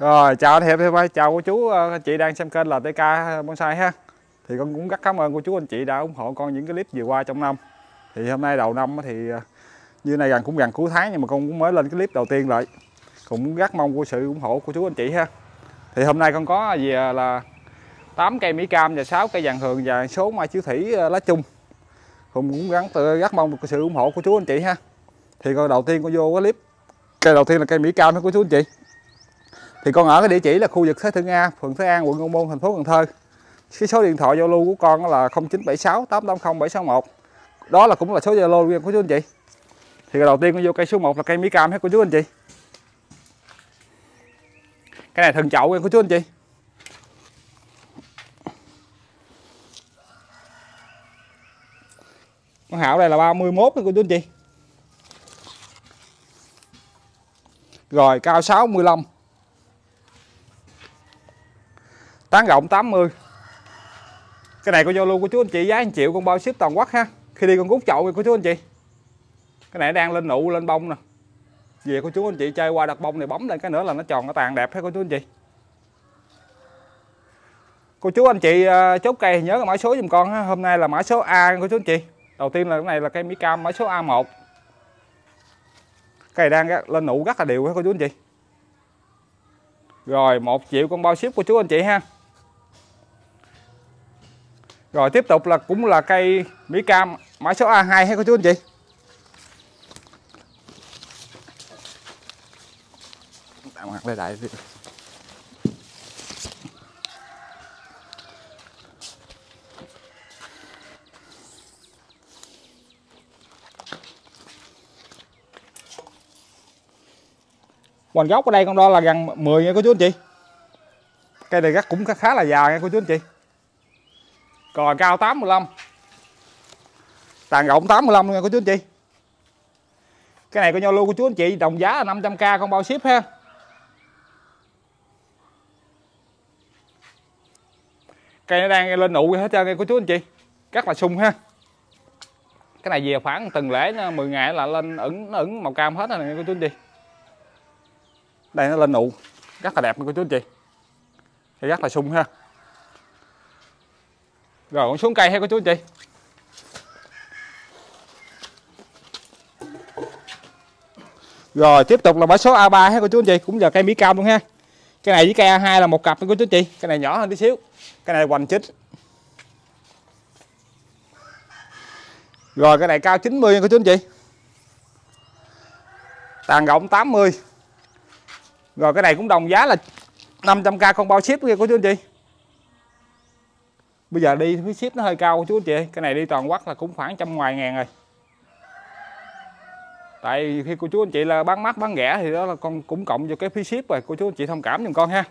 Rồi chào anh Hiệp, chào cô chú anh chị đang xem kênh LTK Bonsai ha. Thì con cũng rất cảm ơn cô chú anh chị đã ủng hộ con những cái clip vừa qua trong năm. Thì hôm nay đầu năm thì như này cũng gần cuối tháng nhưng mà con cũng mới lên cái clip đầu tiên lại. Cũng rất mong cô sự ủng hộ của chú anh chị ha. Thì hôm nay con có gì là 8 cây mỹ cam và 6 cây vàng hường và số mai chiếu thủy lá chung. Cũng rất mong sự ủng hộ của chú anh chị ha. Thì con đầu tiên con vô cái clip cây đầu tiên là cây mỹ cam của chú anh chị. Thì con ở cái địa chỉ là khu vực Thế Thượng A, phường Thế An, quận Ô Môn, thành phố Cần Thơ. Cái số điện thoại Zalo của con là 0976 880 761. Đó là cũng là số Zalo của chú anh chị. Thì đầu tiên con vô cây số 1 là cây mỹ cam hết của chú anh chị. Cái này thần chậu của chú anh chị. Con hảo đây là 31 của chú anh chị. Rồi cao 65. Tán rộng 80. Cái này con Zalo của chú anh chị giá 1 triệu, con bao ship toàn quốc ha. Khi đi con rút chậu của chú anh chị. Cái này đang lên nụ lên bông nè. Về của chú anh chị chơi qua đặt bông này bấm lên cái nữa là nó tròn nó tàn đẹp hết của chú anh chị. Cô chú anh chị chốt cây nhớ cái mã số giùm con ha. Hôm nay là mã số A của chú anh chị. Đầu tiên là cái này là cây mỹ cam mã số A1. Cây đang lên nụ rất là đều hết cô chú anh chị. Rồi 1 triệu con bao ship của chú anh chị ha. Rồi tiếp tục là cũng là cây mỹ cam mã số A2 hay cô chú anh chị. Đặt mặt đây đại. Hoành gốc ở đây con đo là gần 10 nha cô chú anh chị. Cây này gắt cũng khá là dài nha cô chú anh chị. Cò cao 85. Tàn rộng 85 nha cô chú anh chị. Cái này con nhau luôn của chú anh chị đồng giá là 500k con bao ship ha. Cây nó đang lên nụ hết trơn cô chú anh chị. Rất là sung ha. Cái này về khoảng từng lễ 10 ngày là lên ửng màu cam hết rồi nè cô chú anh chị. Đây nó lên nụ rất là đẹp cô chú anh chị. Thì rất là sung ha. Rồi con xuống cây ha cô chú anh chị. Rồi tiếp tục là mã số A3 ha cô chú anh chị, cũng giờ cây mỹ cam luôn ha. Cái này với cây A2 là một cặp cô chú anh chị. Cái này nhỏ hơn tí xíu. Cái này hoành 9. Rồi cái này cao 90 nha cô chú anh chị. Tàn rộng 80. Rồi cái này cũng đồng giá là 500k con bao ship nha cô chú anh chị. Bây giờ đi phí ship nó hơi cao cô chú anh chị. Cái này đi toàn quốc là cũng khoảng trăm ngoài ngàn rồi. Tại khi cô chú anh chị là bán mắc bán rẻ thì đó là con cũng cộng vô cái phí ship rồi, cô chú anh chị thông cảm giùm con ha.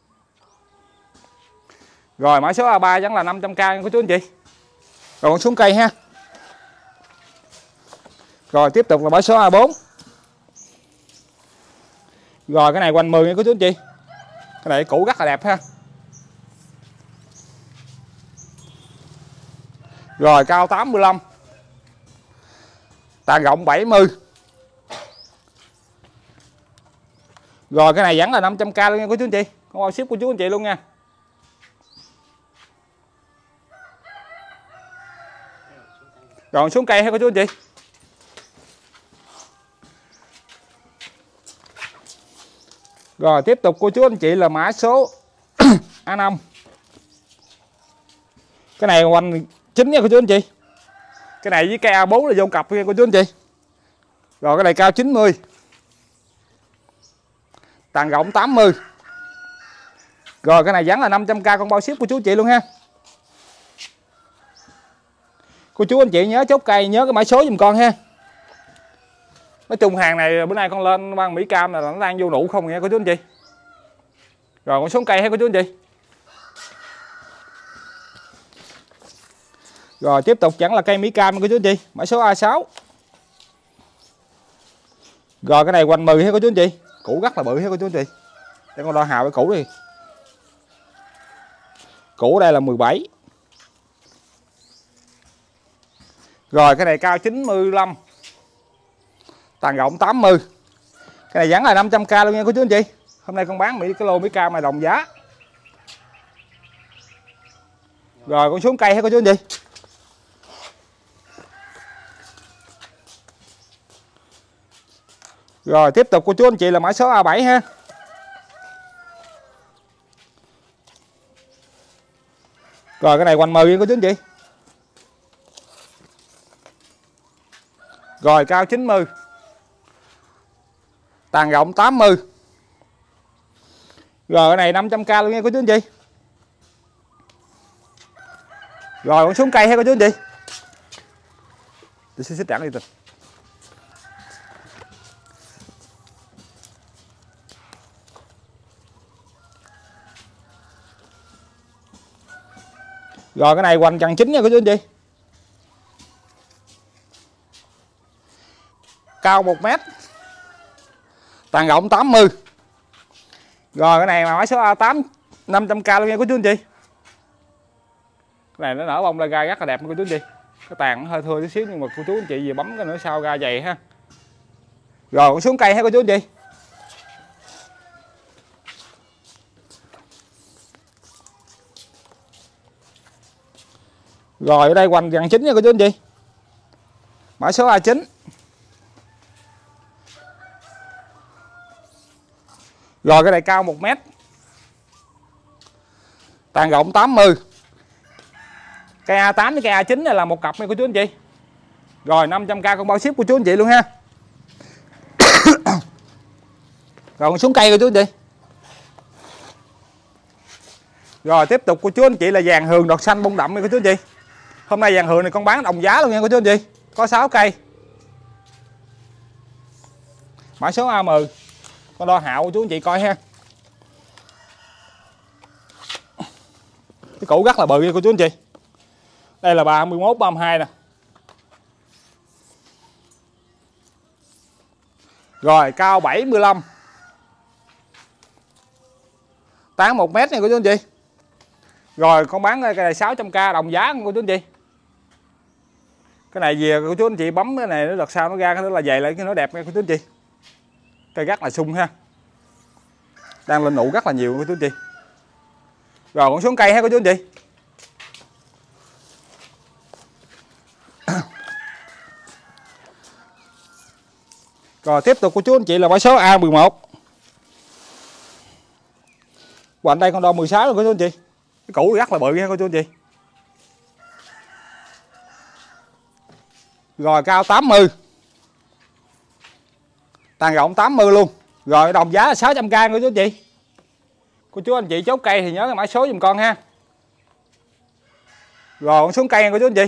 Rồi mã số A3 vẫn là 500k nha cô chú anh chị. Rồi con xuống cây ha. Rồi tiếp tục là mã số A4. Rồi cái này quanh 10 nha cô chú anh chị. Cái này cũ rất là đẹp ha. Rồi cao 85. Tàn rộng 70. Rồi cái này vẫn là 500k luôn nha cô chú anh chị. Con bao ship của chú anh chị luôn nha. Rồi xuống cây ha cô chú anh chị. Rồi tiếp tục cô chú anh chị là mã số A5. Cái này hoành 9 nha cô chú anh chị. Cái này với cây A4 là vô cặp nha cô chú anh chị. Rồi cái này cao 90. Tàn rộng 80. Rồi cái này vẫn là 500k con bao ship của chú anh chị luôn ha. Cô chú anh chị nhớ chốt cây nhớ cái mã số giùm con ha. Nói chung hàng này bữa nay con lên ban mỹ cam là nó đang vô nụ không nha cô chú anh chị. Rồi con xuống cây hay cô chú anh chị. Rồi tiếp tục vẫn là cây mỹ cam cô chú anh chị, mã số A6. Rồi cái này quanh 10 hay cô chú anh chị. Củ rất là bự hay cô chú anh chị. Để con đo hào cái củ đi. Củ đây là 17. Rồi cái này cao 95. Tàn rộng 80. Cái này vẫn là 500k luôn nha cô chú anh chị. Hôm nay con bán cái lô Mỹ Cam này đồng giá. Rồi con xuống cây hay cô chú anh chị. Rồi tiếp tục cô chú anh chị là mã số A7 ha. Rồi cái này quanh 10 cô chú anh chị. Rồi cao 90. Tàn rộng 80. Rồi cái này 500k luôn nha cô chú anh chị. Rồi con xuống cây ha cô chú anh chị. Để xích đẳng đi tình. Rồi cái này hoành chằng 9 nha cô chú anh chị. Cao 1 mét. Tàn rộng 80. Rồi cái này mà mã số A8 500k luôn nha cô chú anh chị. Cái này nó nở bông ra gai rất là đẹp cô chú anh chị. Cái tàn nó hơi thưa tí xíu nhưng mà cô chú anh chị về bấm cái nữa sau ra dày ha. Rồi con xuống cây ha cô chú anh chị. Rồi ở đây hoành gần 9 nha cô chú anh chị. Mã số A9. Rồi cái này cao 1 mét. Tàn rộng 80. Cây A8 với cây A9 này là một cặp nha cô chú anh chị. Rồi 500k con bao ship của chú anh chị luôn ha. Rồi con xuống cây cô chú anh chị. Rồi tiếp tục cô chú anh chị là vàng hường đọt xanh bông đậm nha cô chú anh chị. Hôm nay vàng hường này con bán đồng giá luôn nha cô chú anh chị. Có 6 cây. Mã số A10. Con đo hạo của chú anh chị coi ha. Cái củ rất là bự nha cô chú anh chị. Đây là 31 32 nè. Rồi cao 75. Tán 1 mét nha cô chú anh chị. Rồi con bán cái này 600k đồng giá cô chú anh chị. Cái này về cô chú anh chị bấm cái này nó đợt sau nó ra cái nó là dày lại cái nó đẹp nha cô chú anh chị. Cây rất là sung ha. Đang lên nụ rất là nhiều cô chú anh chị. Rồi con xuống cây ha cô chú anh chị. Rồi tiếp tục cô chú anh chị là mã số A11. Quanh đây con đo 16 rồi cô chú anh chị. Cái củ rất là bự nha cô chú anh chị. Rồi cao 80. Tàn rộng 80 luôn. Rồi đồng giá là 600k cô chú anh chị. Cô chú anh chị chốt cây thì nhớ cái mã số giùm con ha. Rồi con xuống cây nha cô chú anh chị.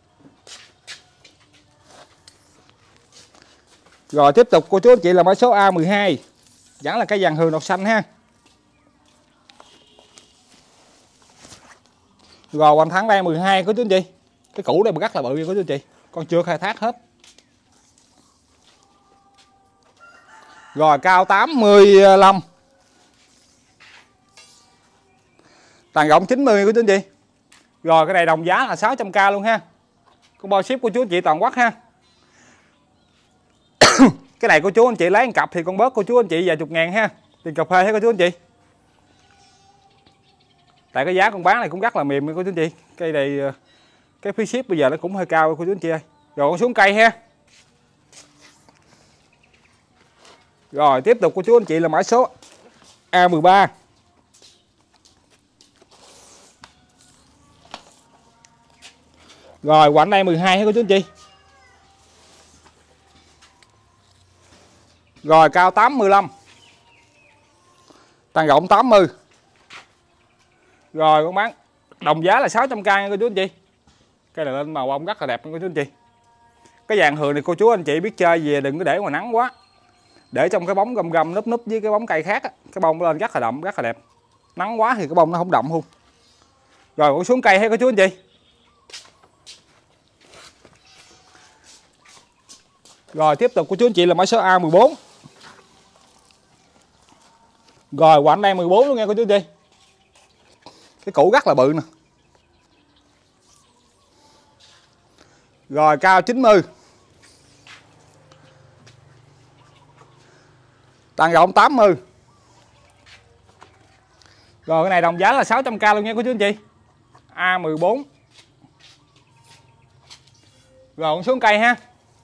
Rồi tiếp tục cô chú anh chị là mã số A12. Vẫn là cây vàng hường đọt xanh ha. Rồi hoành thẳng đây 12 cô chú anh chị. Cái củ đây rất là bự nha cô chú anh chị. Con chưa khai thác hết. Rồi cao 85. Tàn rộng 90 cô chú anh chị. Rồi cái này đồng giá là 600k luôn ha. Con bao ship của chú anh chị toàn quốc ha. Cái này cô chú anh chị lấy một cặp thì con bớt cô chú anh chị vài chục ngàn ha. Tiền cà phê hết cô chú anh chị. Tại cái giá con bán này cũng rất là mềm cô chú anh chị. Cây này cái phí ship bây giờ nó cũng hơi cao cô chú anh chị ơi. Rồi con xuống cây ha. Rồi tiếp tục cô chú anh chị là mã số A13. Rồi quạnh đây 12 hết cô chú anh chị. Rồi cao 85. Tàn rộng 80. Rồi con bán đồng giá là 600k nha cô chú anh chị. Cái này lên màu bông rất là đẹp cô chú anh chị. Cái vàng hường này cô chú anh chị biết chơi về đừng có để ngoài nắng quá. Để trong cái bóng gầm gầm núp núp với cái bóng cây khác á, cái bông lên rất là đậm rất là đẹp. Nắng quá thì cái bông nó không đậm luôn. Rồi con xuống cây hay cô chú anh chị. Rồi tiếp tục cô chú anh chị là mã số A14. Rồi quạnh đây 14 luôn nha cô chú anh chị. Cái củ rất là bự nè. Rồi cao 90. Tàn rộng 80. Rồi cái này đồng giá là 600k luôn nha cô chú anh chị. A14. Rồi con xuống cây ha.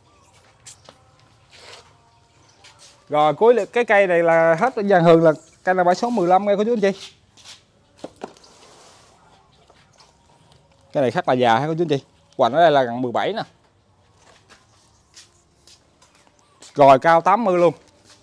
Rồi cuối cái cây này là hết vàng hường, là cây là bãi số 15 nghe cô chú anh chị. Cái này khắc là già ha cô chú anh chị. Hoành ở đây là gần 17 nè. Rồi cao 80 luôn.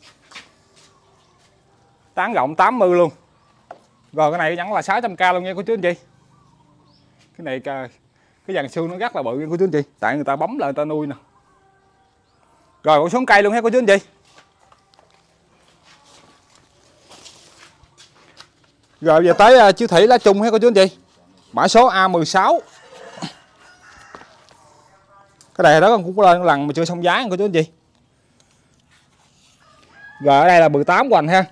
Tán rộng 80 luôn. Rồi cái này vẫn là 600k luôn nha cô chú anh chị. Cái này cái dàn xương nó rất là bự nha cô chú anh chị. Tại người ta bấm lại người ta nuôi nè. Rồi con xuống cây luôn ha cô chú anh chị. Rồi giờ tới chiếu thủy lá chung ha cô chú anh chị. Mã số A16. Cái này đó cũng lên lần mà chưa xong giá cô chú anh chị. Rồi ở đây là 18 hoành ha.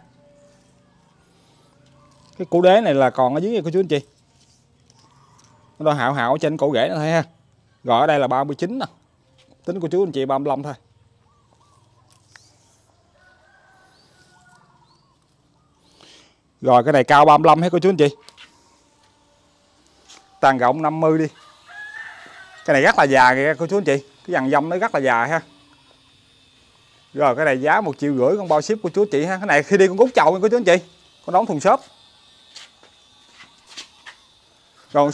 Cái cổ đế này là còn ở dưới nha cô chú anh chị. Nó hạo hạo ở trên cổ rễ nữa thôi ha. Rồi ở đây là 39 nè. Tính của chú anh chị 35 thôi. Rồi cái này cao 35 hết cô chú anh chị. Tàn rộng 50 đi. Cái này rất là già kìa cô chú anh chị. Cái dàn dông nó rất là già ha. Rồi cái này giá 1,5 triệu con bao ship của chú anh chị ha. Cái này khi đi con cút chậu nha cô chú anh chị. Con đóng thùng xốp. Rồi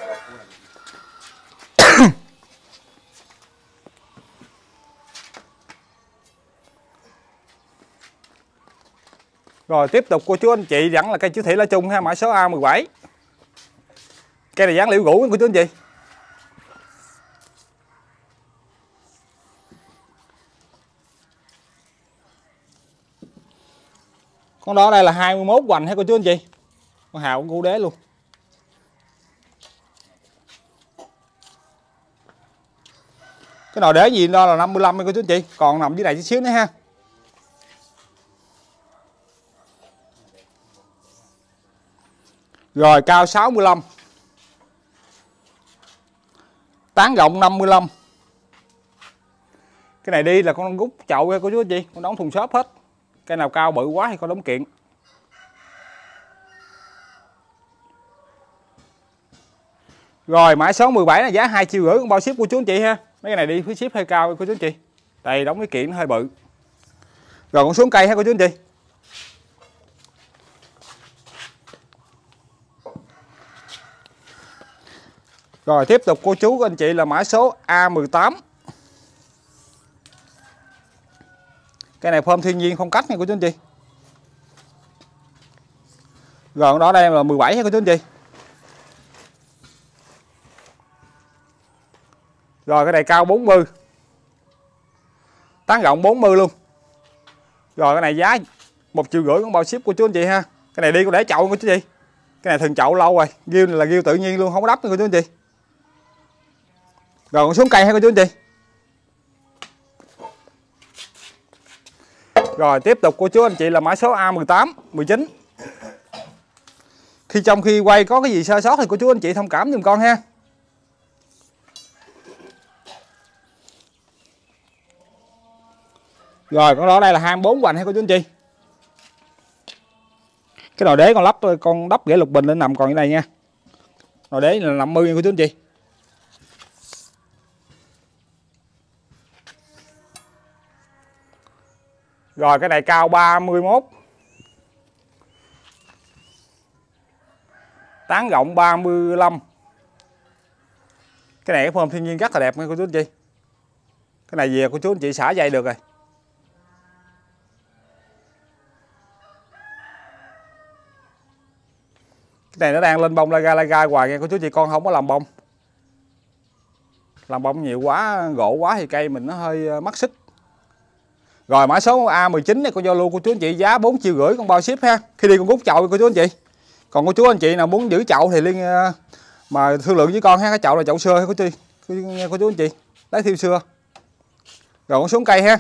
Rồi tiếp tục cô chú anh chị vẫn là cây chiếu thị lá chung ha, mã số A17. Cây này dán liễu gỗ cô chú anh chị. Con đó đây là 21 hoành ha cô chú anh chị. Con hào con củ đế luôn. Cái nồi đế gì đó là 55 cô chú anh chị, còn nằm dưới này chút xíu nữa ha. Rồi cao 65. Tán rộng 55. Cái này đi là con rút chậu nha cô chú anh chị, con đóng thùng xốp hết. Cái nào cao bự quá thì con đóng kiện. Rồi mã số 17 là giá 2,5 triệu con bao ship của chú anh chị ha. Mấy cái này đi phí ship hơi cao cô chú anh chị. Đây đóng cái kiện hơi bự. Rồi con xuống cây ha cô chú anh chị. Rồi tiếp tục cô chú anh chị là mã số A18. Cái này form thiên nhiên phong cách nha cô chú anh chị. Rồi đó đây là 17 ha cô chú anh chị. Rồi cái này cao 40. Tán rộng 40 luôn. Rồi cái này giá 1,5 triệu con bao ship của chú anh chị ha. Cái này đi có để chậu cô chú anh chị. Cái này thường chậu lâu rồi, ghiêu này là ghiêu tự nhiên luôn, không có đắp nữa cô chú anh chị. Rồi con xuống cây ha cô chú anh chị. Rồi tiếp tục cô chú anh chị là mã số A18, 19. Trong khi quay có cái gì sơ sót thì cô chú anh chị thông cảm giùm con ha. Rồi con đó đây là 24 hoành ha cô chú anh chị. Cái nồi đế con đắp rễ lục bình lên nằm còn như này nha. Nồi đế là 50 nha cô chú anh chị. Rồi cái này cao 31. Tán rộng 35. Cái này cái form thiên nhiên rất là đẹp nha cô chú anh chị. Cái này về cô chú anh chị xả dây được rồi. Cái này nó đang lên bông la ga hoài nha cô chú chị, con không có làm bông. Làm bông nhiều quá, gỗ quá thì cây mình nó hơi mất sức. Rồi mã số A19 này con giao lưu của chú anh chị giá 4,5 triệu con bao ship ha. Khi đi con cút chậu cô chú anh chị. Còn cô chú anh chị nào muốn giữ chậu thì liên mà thương lượng với con ha, cái chậu là chậu xưa cô chú anh chị. Lấy thiêu xưa. Rồi con xuống cây ha.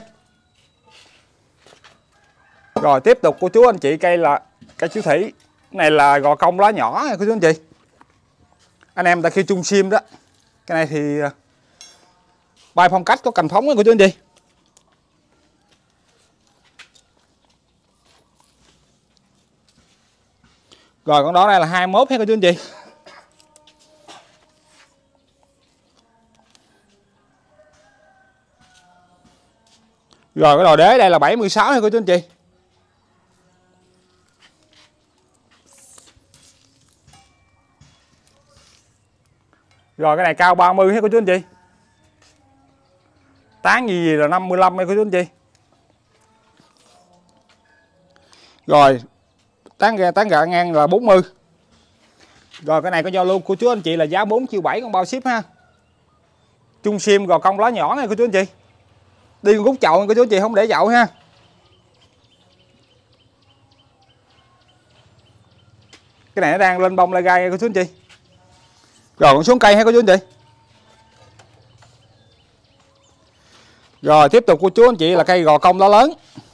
Rồi tiếp tục cô chú anh chị cây là cây chiếu thủy. Cái này là gò công lá nhỏ nha cô chú anh chị. Anh em ta kêu chung sim đó. Cái này thì bay phong cách có cành phóng nha cô chú anh chị. Rồi con đó đây là 21 ha cô chú anh chị. Rồi cái đồ đế đây là 76 ha cô chú anh chị. Rồi cái này cao 30 ha cô chú anh chị. Tán gì là 55 ha cô chú anh chị. Rồi tán gạ ngang là 40. Rồi cái này có giao lưu của chú anh chị là giá 4 triệu 7 con bao ship ha. Chung sim gò công lá nhỏ này cô chú anh chị. Đi con rút chậu cô chú anh chị, không để chậu ha. Cái này nó đang lên bông lai gai cô chú anh chị. Rồi con xuống cây ha cô chú anh chị. Rồi tiếp tục cô chú anh chị là cây gò công lá lớn.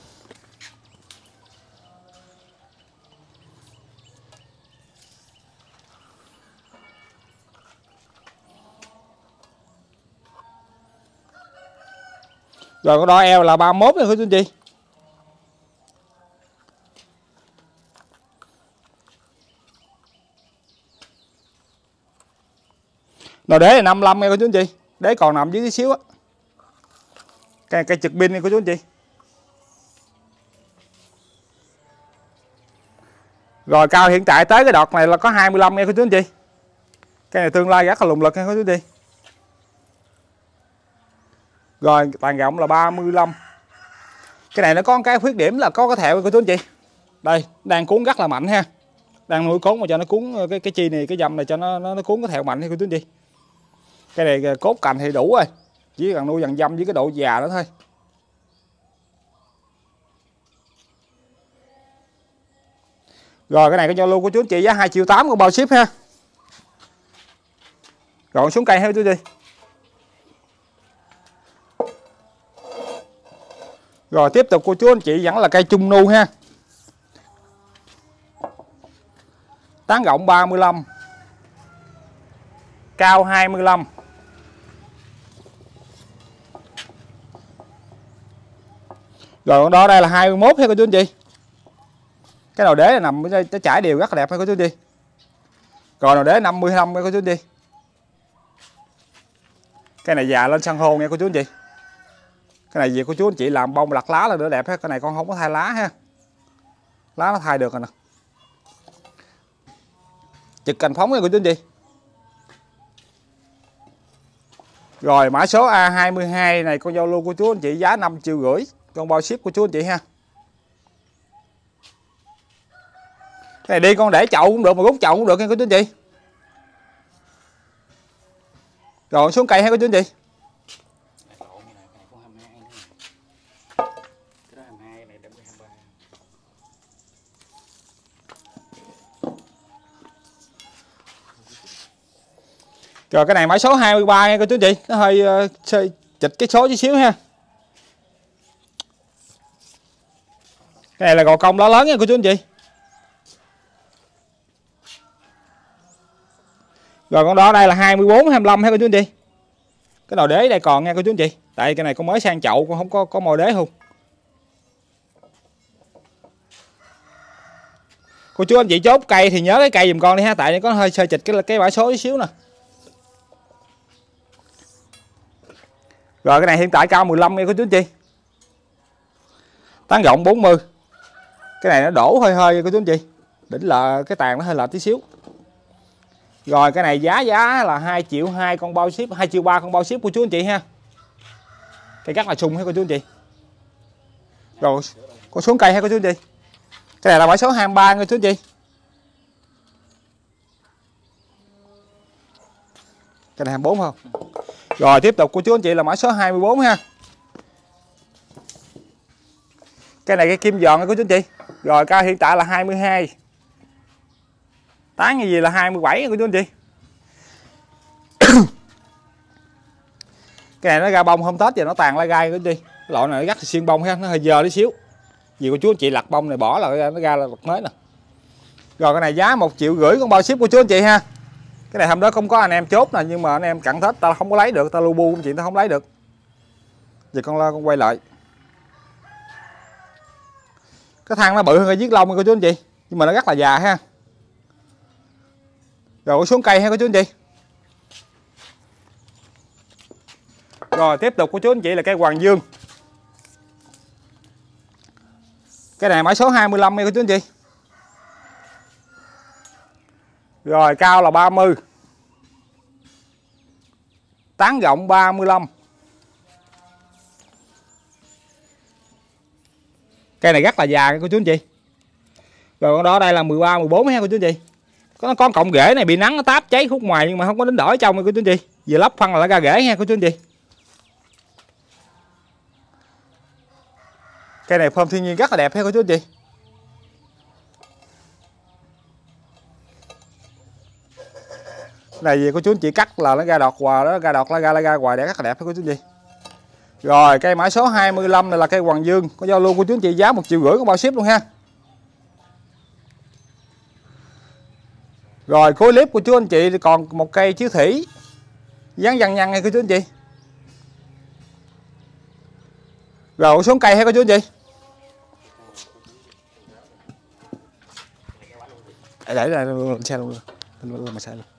Rồi con đo eo là 31 nha cô chú anh chị. Rồi đế là 55 nha cô chú anh chị. Đế còn nằm dưới tí xíu á. Cây trực pin này cô chú anh chị. Rồi cao hiện tại tới cái đọt này là có 25 nha cô chú anh chị. Cây này tương lai rất là lùng lực nha cô chú anh chị. Rồi tàn rộng là 35. Cái này nó có một cái khuyết điểm là có cái thẹo cô chú anh chị. Đây đang cuốn rất là mạnh ha. Đang nuôi cốn mà cho nó cuốn cái chi này, cái dầm này cho nó cuốn cái thẹo mạnh ha cô chú anh chị. Cái này cốt cành thì đủ rồi, chỉ cần nuôi dần dăm với cái độ già đó thôi. Rồi cái này có giao lưu của chú anh chị giá 2 triệu 8 con bao ship ha. Rồi xuống cây ha chú chị. Rồi tiếp tục cô chú anh chị vẫn là cây trung nu ha. Tán rộng 35, cao 25. Rồi con đó đây là 21 ha cô chú anh chị. Cái đầu đế là nằm nó trải đều rất là đẹp ha cô chú anh chị. Rồi đầu đế 55 nha cô chú anh chị. Cái này già lên san hô nha cô chú anh chị. Cái này về cô chú anh chị làm bông lặt lá là đỡ đẹp ha. Cái này con không có thay lá ha. Lá nó thay được rồi nè. Trực cành phóng nha cô chú anh chị. Rồi mã số A22 này con giao lưu của chú anh chị giá 5 triệu rưỡi con bao ship của chú anh chị ha. Cái này đi con để chậu cũng được mà rút chậu cũng được nha cô chú anh chị. Rồi xuống cây ha cô chú anh chị. Rồi cái này mã số 23 nha cô chú anh chị. Nó hơi chịch cái số chút xíu ha. Cái này là gò công lá lớn nha cô chú anh chị. Rồi con đó đây là 24, 25 ha cô chú anh chị. Cái đầu đế đây còn nha cô chú anh chị. Tại cái này con mới sang chậu, con không có mồi đế không. Cô chú anh chị chốt cây thì nhớ cái cây giùm con đi ha. Tại nó có hơi sơ chịch cái mã số chút xíu nè. Rồi cái này hiện tại cao 15 nha cô chú anh chị. Tán rộng 40. Cái này nó đổ hơi hơi cô chú anh chị. Đỉnh là cái tàn nó hơi lệch tí xíu. Rồi cái này giá là 2 triệu 2 con bao ship, 2 triệu 3 con bao ship của chú anh chị ha. Cây rất là sung ha cô chú anh chị. Rồi con xuống cây ha cô chú anh chị. Cái này là mã số 23 nha chú anh chị. Cái này 24 không? Rồi tiếp tục của chú anh chị là mã số 24 ha. Cái này cái kim giòn nha cô chú anh chị. Rồi cao hiện tại là 22. Tán như gì là 27 của chú anh chị. Cái này nó ra bông hôm Tết giờ nó tàn lá gai của chú anh chị. Cái loại này nó rất là xuyên bông ha, nó hơi dơ tí xíu. Vì của chú anh chị lặt bông này bỏ là nó ra là vật mới nè. Rồi cái này giá 1 triệu rưỡi con bao ship của chú anh chị ha. Cái này hôm đó không có anh em chốt nè, nhưng mà anh em cận Tết ta không có lấy được, ta lu bu chuyện ta không lấy được. Giờ con quay lại. Cái thang nó bự hơn cái viết lông của chú anh chị, nhưng mà nó rất là già ha. Rồi xuống cây ha cô chú anh chị. Rồi tiếp tục cô chú anh chị là cây Hoàng Dương. Cái này mã số 25 nha cô chú anh chị. Rồi cao là 30. Tán rộng 35. Cây này rất là già cô chú anh chị. Rồi con đó đây là 13, 14 ha cô chú anh chị. Có con cọng rễ này bị nắng nó táp cháy khúc ngoài nhưng mà không có đánh đổi trong nha cô chú anh chị. Vừa lắp phân là nó ra rễ nha cô chú anh chị. Cây này form thiên nhiên rất là đẹp ha cô chú anh chị. Này gì cô chú anh chị cắt là nó ra đọt hoài đó, ra đọt lá ra hoài để rất là đẹp ha cô chú anh chị. Rồi cây mã số 25 này là cây Hoàng Dương, có giao lưu cô chú anh chị giá 1,5 triệu có bao ship luôn ha. Rồi cuối clip của chú anh chị thì còn một cây chiếu thủy dán nhăn nhăn này cô chú anh chị. Rồi xuống cây hay cô chú anh chị. Để ra xe luôn, lên mà xe luôn.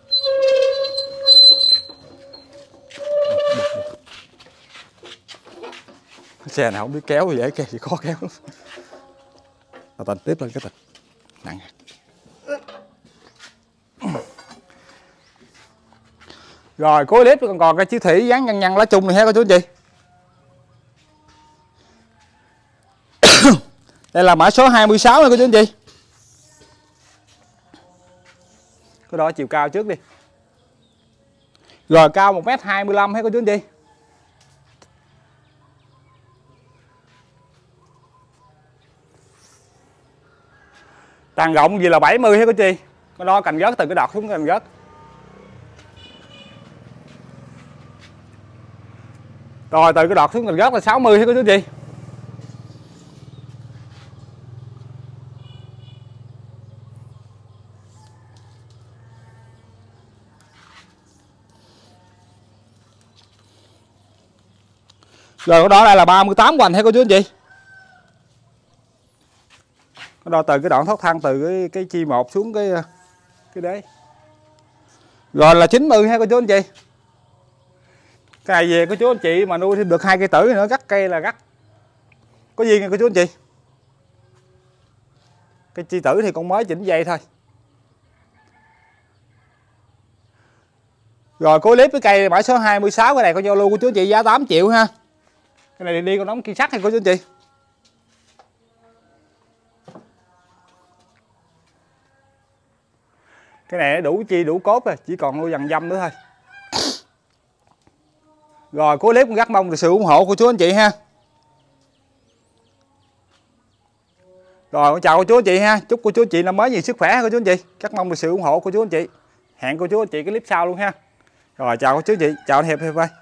Xe nào không biết kéo thì dễ kéo thì khó kéo. Tình tiếp lên cái tình nặng. Rồi cuối clip còn cái chiếu thủy dán nhăn nhăn lá chung này ha cô chú anh chị. Đây là mã số 26 này cô chú anh chị. Cái đó chiều cao trước đi. Rồi cao 1m25 hay cô chú anh chị. Tàn rộng gì là 70 hay cô chị. Cái đó cành rớt từ cái đọt xuống cành rớt. Rồi từ cái đọt xuống cành rớt là 60 hay cô chú anh chị. Rồi cái đó đây là 38 hoành hay cô chú anh chị. Cái đó từ cái đoạn thoát thang từ cái chi 1 xuống cái đế. Rồi là 90 hay cô chú anh chị. Cái này về cô chú anh chị mà nuôi thêm được 2 cây tử nữa, gắt cây là gắt có duyên nha cô chú anh chị. Cái chi tử thì con mới chỉnh dây thôi. Rồi cuối clip cái cây mã số 26 cái này con giao lưu của chú anh chị giá 8 triệu ha. Cái này đi con đóng kia sắt hay cô chú anh chị. Cái này đủ chi đủ cốt rồi, chỉ còn nuôi dần dâm nữa thôi. Rồi cuối clip con rất mong được sự ủng hộ của chú anh chị ha. Rồi con chào cô chú anh chị ha. Chúc cô chú anh chị năm mới nhiều sức khỏe cô chú anh chị. Rất mong được sự ủng hộ của chú anh chị. Hẹn cô chú anh chị cái clip sau luôn ha. Rồi chào cô chú anh chị, chào anh Hiệp bye.